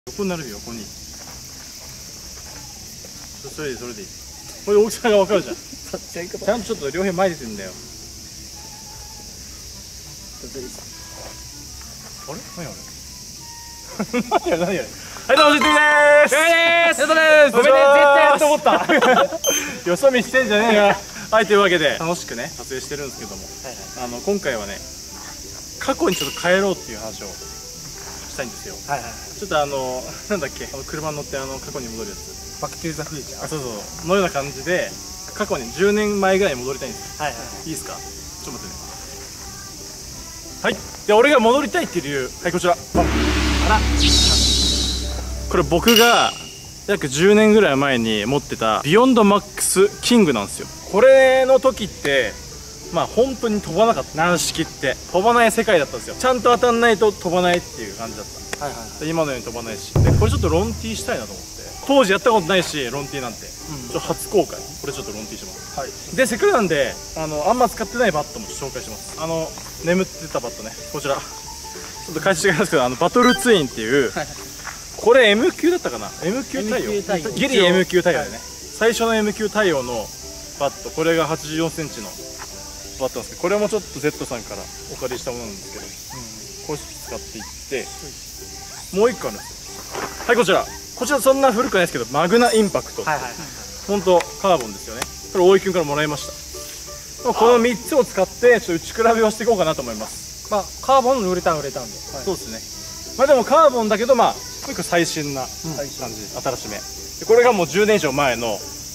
横になるよ、横に。それでいい、それでいい。これ大きさが分かるじゃん。ちゃんとちょっと両辺前出てんだよ。あれ何あれ何あれ何あれ。はい、どうも、しんてぃです。 やったです。ごめんね、絶対やると思った。 よそ見してんじゃねえよ。はい、というわけで楽しくね撮影してるんですけども、今回はね過去にちょっと帰ろうっていう話をしたいんですよ。ちょっとなんだっけ、車に乗って過去に戻るやつ、 バックトゥーザフューチャー。 そうそうのような感じで過去に10年前ぐらいに戻りたいんですよ。いいですか。ちょっと待ってね。はい、で俺が戻りたいっていう理由、はい、こちら。あら、これ僕が約10年ぐらい前に持ってたビヨンドマックスキングなんですよ。これの時ってまあ本当に飛ばなかった。軟式って飛ばない世界だったんですよ。ちゃんと当たんないと飛ばないっていう感じだった。今のように飛ばないし、でこれちょっとロンティーしたいなと思って、当時やったことないしロンティーなんて、ちょっと初公開、これちょっとロンティーします。でせっかくなんであんま使ってないバットも紹介します。眠ってたバットね、こちら。ちょっと解説違いますけど、バトルツインっていう、これ M 級だったかな、 M 級対応、ギリ M 級対応でね、最初の M 級対応のバット、これが84センチのバットなんですけど、これもちょっと Z さんからお借りしたものなんですけど、これ使っていって、もう1個あるんですよ。はい、こちらそんな古くないですけど、マグナインパクト、本当カーボンですよね。これ大井くんからもらいました。この3つを使ってちょっと打ち比べをしていこうかなと思います。 まあカーボンのウレタンで、 そうですね。まあでもカーボンだけど、まあ結構最新な感じ、新しめ。これがもう10年以上前の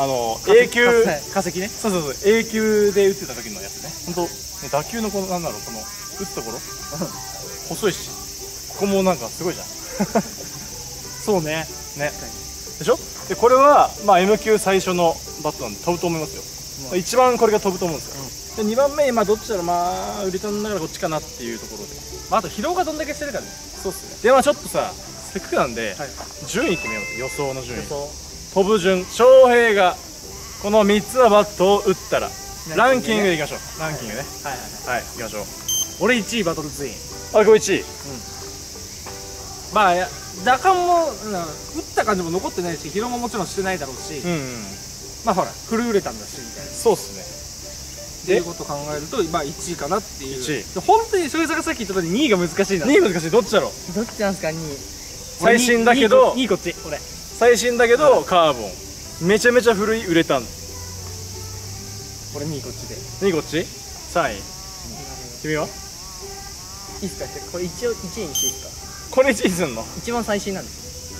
A 級化石ね。 そう A 級で打ってた時のやつね。本当打球のこのなんだろう、この打つところ細いし、ここもなんかすごいじゃん。 そうねでしょ。でこれはまあ M 級最初のバットなんで飛ぶと思いますよ。一番これが飛ぶと思うんですよ。で2番目にどっちだろう、まあウレタンながらこっちかなっていうところで、 あと疲労がどんだけしてるかね。 そうっすね。でちょっとさせっかくなんで順位いってみよう。予想の順位、飛ぶ順、翔平がこの3つのバットを打ったらランキングでいきましょう。ランキングね、はい、いきましょう。 俺1位バトルツイン。 これ1位。 まあ打感も打った感じも残ってないし、疲労ももちろんしてないだろうし、まあほらフルウレタンだしみたいな。 そうっすね。 っていうことを考えるとまあ1位かなっていう。 1位。 本当に翔平さんがさっき言った通り2位が難しいな。 2位難しい。どっちだろう。 どっちなんすか、2位。 最新だけど 2位こっち。俺最新だけどカーボン、めちゃめちゃ古いウレタン。 俺2位こっちで。 2位こっち。3位君は。 いいっすか、これ一応1位にしていいっすこれ1位すんの。 か。一番最新なんです。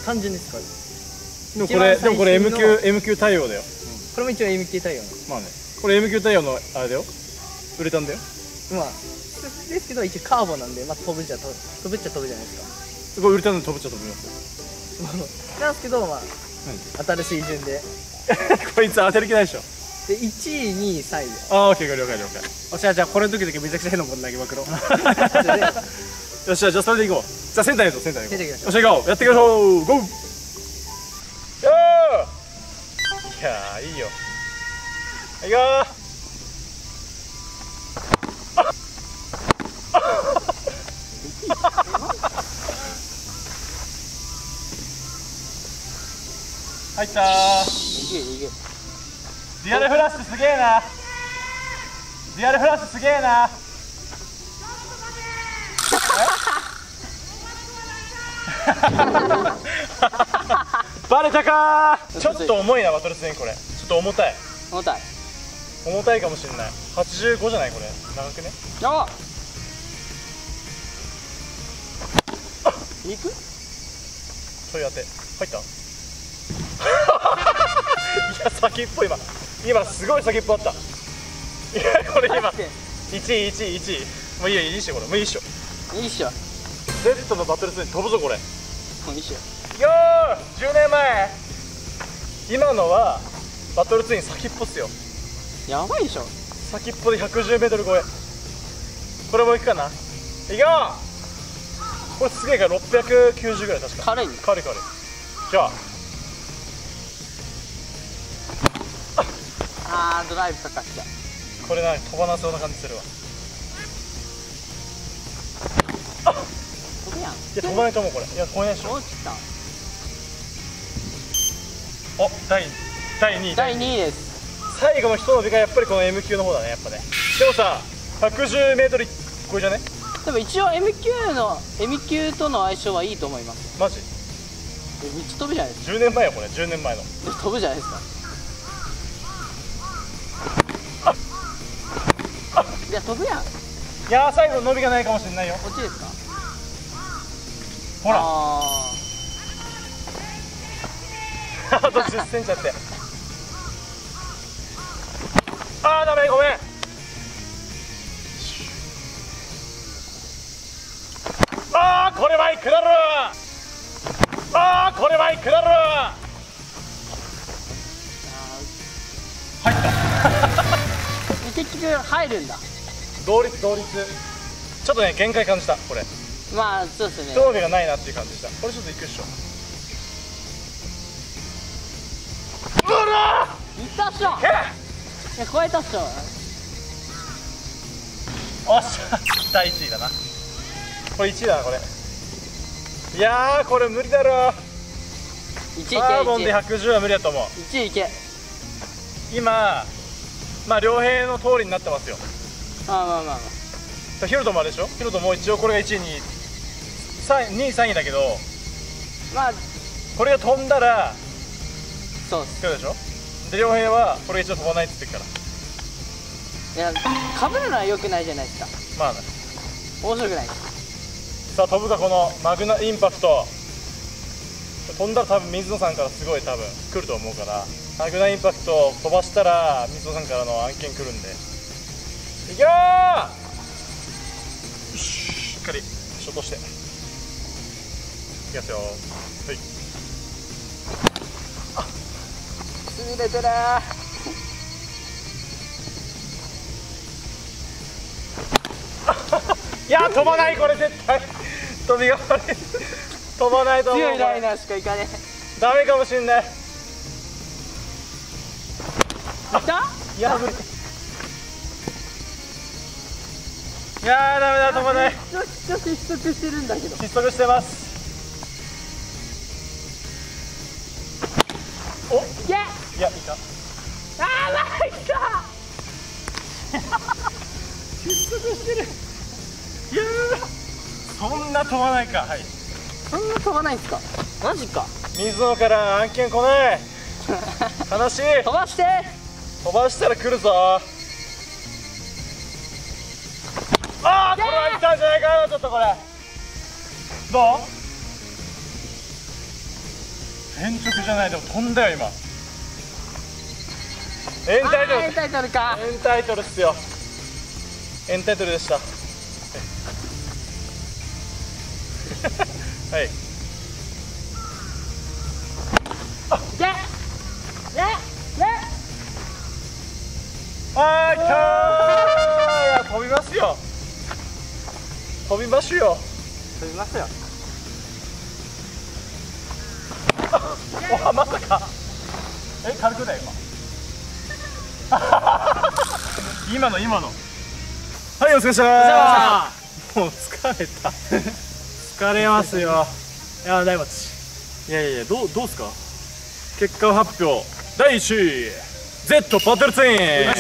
単純ですか。 でもこれ M 級対応だよ。 これも一応 M 級対応の。 まあね、これ M 級対応のあれだよ、ウレタンだよ。 まあですけど一応カーボンなんで、まあ飛ぶっちゃ飛ぶじゃないですこれウレタンで飛ぶっちゃ飛びますか。なんですけど、まあ新しい順で。 こいつ当てる気ないでしょ。 で1位2位3位で。 ああ、オッケー、了解。 おしゃ、じゃあこれの時だけめちゃくちゃ変なもん投げまくろう。 よっしゃ、じゃあそれでいこう。じゃあセンターに行こう。よっしゃ、行こう。やっていきましょう。ゴー。よー。いやー、いいよ。はい、行こう。入ったー。リアルフラッシュすげえな。バレたかー。ちょっと重いな、バトルツイン。これちょっと重たいかもしれない。85じゃないこれ。長くね。 あっ、 いく。ちょい当て入った。いや、先っぽい。今すごい先っぽあった。いや、これ今1位。もういいっしょ、これもういいっしょ。Z のバトルツイン飛ぶぞこれ。 もういいっしょ。 よー、10年前。今のはバトルツイン先っぽっすよ。 やばいでしょ。 先っぽで 110m 超え。これもいくかな。いくよー。これすげえから690ぐらい。確か軽い。じゃあー、ドライブかかっちゃう。 これ飛ばなそうな感じするわ。 飛ぶやん。 いや、飛ばないと思うこれ。いや、飛ばないでしょ。 落ちた。 お、第2位。 第2位です。 最後の一伸びがやっぱりこの M 級の方だね、やっぱね。でもさ、110m 超えじゃね？ でも一応 M 級との相性はいいと思います。 マジ？ めっちゃ飛ぶじゃないです 10年前よ、これ。10年前の。 か。飛ぶじゃないですか。いや飛ぶやん。 いやー、最後伸びがないかもしれないよ。 こっちですか。 ほら、 ああと10センチあって。あー、ダメ、ごめん。あー、これはいくだろ。あー、これはいくだろ。入った。 結局入るんだ。 同率。ちょっとね、限界感じた、これ。 まあそうですね。 興味がないなっていう感じした。これちょっといくっしょ。うわいったっしょ。いや超えたっしょ。 おっしゃ、第1位だな。これ1位だな、これ。いやー、これ無理だろ。 1位いけ。 カーボンで110は無理だと思う。 1位いけ。 今、まあ良平の通りになってますよ。 まあヒロトもあれでしょ。ヒロトも一応これが1位に2位3位だけど、 まあこれが飛んだらそうっす。 そうでしょ。で良平はこれが一応飛ばないって言ってるかいやかぶるのは良くないじゃないですか。 ら。まあね。 面白くない。 さあ飛ぶか、このマグナインパクト。飛んだら多分水野さんからすごい多分来ると思うから、マグナインパクト飛ばしたら水野さんからの案件来るんで、いくよー。しっかりショットしていきますよ。はい。 滑れてるいや飛ばない、これ絶対飛びが悪い。飛ばないと思う。 強いライナーしかいかねえ。 ダメかもしんない。 いったいや無理。いやーダメだ、飛ばない。 ちょっと失速してるんだけど。 失速してます。お、 いけ。 いや、いいか。 あーまいった失速してる。いやーそんな飛ばないか。はい。 そんな飛ばないんすか。マジか。 水野から案件来ない。悲しい。 飛ばして。 飛ばしたら来るぞ。ああ、これはいったんじゃないかな。ちょっとこれどう？変直じゃない。でも飛んだよ今。エンタイトル。 エンタイトルか。 エンタイトルっすよ。エンタイトルでした。はい。 いけ。 あー、来たー。いや飛びますよ。飛びますよ。 飛びますよ。 お、まさか。軽くだよ今。今の。はい、お疲れ様でした。もう疲れた。疲れますよ。いや、大町。いや、どうすか。結果発表。第1位。Z パテルツイン。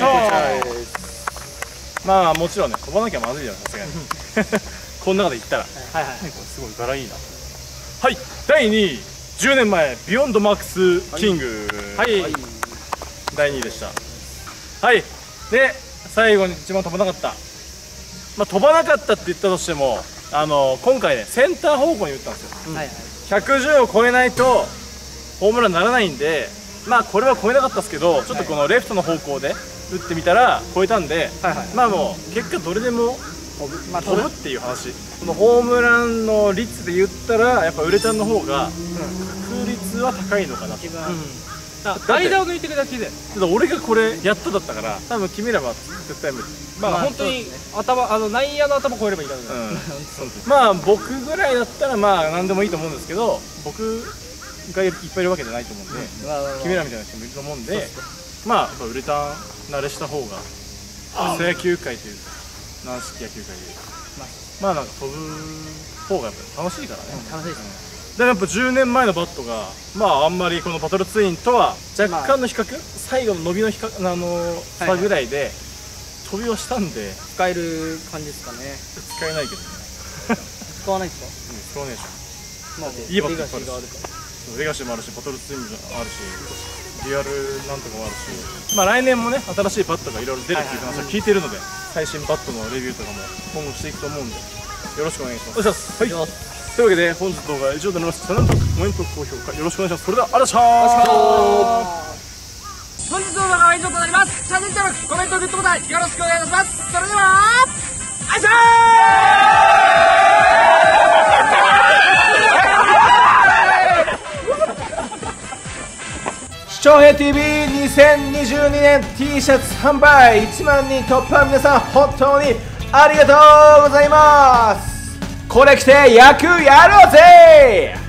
まあもちろんね、飛ばなきゃまずいじゃん、さすがに。この中で言ったら。はい。これすごい柄いいな。はい、第2位。10年前ビヨンドマックスキング。はい。第2位でした。はい。で、最後に一番飛ばなかった。まあ飛ばなかったって言ったとしても、今回ねセンター方向に打ったんですよ。110を超えないとホームランにならないんで、まあこれは超えなかったですけど、ちょっとこのレフトの方向で打ってみたら超えたんで、まあもう結果どれでも飛ぶっていう話。このホームランの率で言ったらやっぱウレタンの方が確率は高いのかなと。 間を抜いてるだけで。 俺がこれやっとだったから多分君らは絶対無理。 まあ本当に内野の頭超えればいいからね。 まあ僕ぐらいだったらまあ何でもいいと思うんですけど、僕がいっぱいいるわけじゃないと思うんで、君らみたいな人もいると思うんで、まあやっぱウレタン慣れした方が草野球界というか軟式野球界でまあなんか飛ぶ方がやっぱ楽しいからね。 楽しいですね。 でもやっぱ10年前のバットがまああんまりこのバトルツインとは若干の比較、最後の伸びの比較差ぐらいで飛びはしたんで使える感じですかね。 使えないけどね。 使わないですか？ 使わねえでしょ。 まあね、 いいバットレガシーがあるから。 レガシーもあるしバトルツインもあるしリアルなんとかもあるし、まあ来年もね新しいバットがいろいろ出るっていう話を聞いてるので、最新バットのレビューとかも今後していくと思うんでよろしくお願いします。お願いします。はい、というわけで本日の動画は以上となります。チャンネル登録、コメント、高評価よろしくお願いします。それではありがとうございました。 本日の動画は以上となります。チャンネル登録、コメント、グッドボタンよろしくお願いします。それではあいしょ視聴平 TV2022 年 T シャツ販売1万人突破、皆さん本当にありがとうございます。これ着て野球やろうぜ。